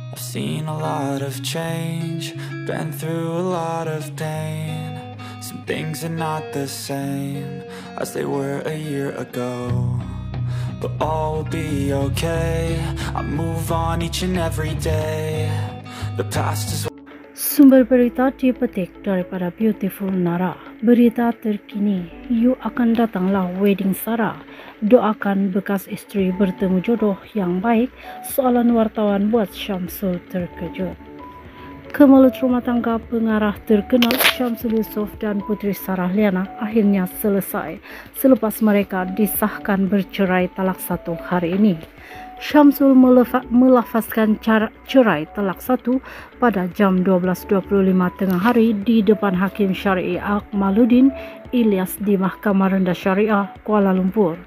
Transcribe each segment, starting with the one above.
I've seen a lot of change, been through a lot of pain. Some things are not the same as they were a year ago, but all will be okay. I move on each and every day. The past is Sumber berita dipetik daripada Beautiful Nara. Berita terkini, you akan datanglah wedding Sarah. Doakan bekas istri bertemu jodoh yang baik. Soalan wartawan buat Syamsul terkejut. Kemelut rumah tangga pengarah terkenal Syamsul Yusof dan Putri Sarah Liana akhirnya selesai selepas mereka disahkan bercerai talak 1 hari ini. Syamsul melafazkan cerai talak 1 pada jam 12.25 tengah hari di depan Hakim Syar'i Akmaluddin Ilyas di Mahkamah Rendah Syariah Kuala Lumpur.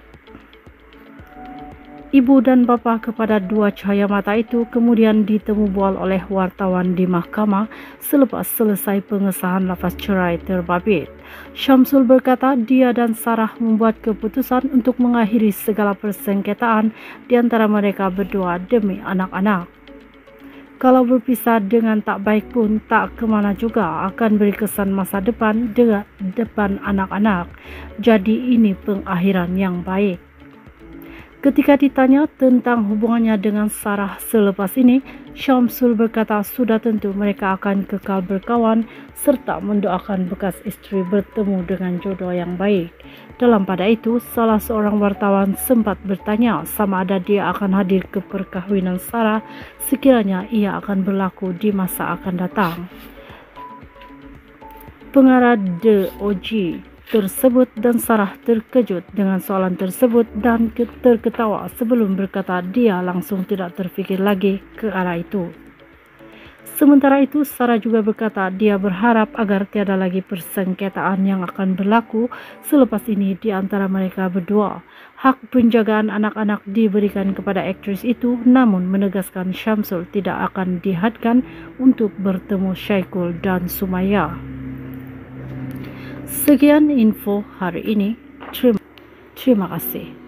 Ibu dan bapa kepada dua cahaya mata itu kemudian ditemu bual oleh wartawan di mahkamah selepas selesai pengesahan lafaz cerai terbabit. Syamsul berkata dia dan Sarah membuat keputusan untuk mengakhiri segala persengketaan di antara mereka berdua demi anak-anak. Kalau berpisah dengan tak baik pun tak kemana juga, akan beri kesan masa depan dengan depan anak-anak. Jadi ini pengakhiran yang baik. Ketika ditanya tentang hubungannya dengan Sarah selepas ini, Syamsul berkata sudah tentu mereka akan kekal berkawan serta mendoakan bekas istri bertemu dengan jodoh yang baik. Dalam pada itu, salah seorang wartawan sempat bertanya sama ada dia akan hadir ke perkahwinan Sarah sekiranya ia akan berlaku di masa akan datang. Pengarah The OG tersebut dan Sarah terkejut dengan soalan tersebut dan terketawa sebelum berkata dia langsung tidak terfikir lagi ke arah itu. Sementara itu, Sarah juga berkata dia berharap agar tiada lagi persengketaan yang akan berlaku selepas ini di antara mereka berdua. Hak penjagaan anak-anak diberikan kepada aktris itu, namun menegaskan Syamsul tidak akan dihadkan untuk bertemu Syaikul dan Sumaya. Sekian info hari ini. Terima kasih.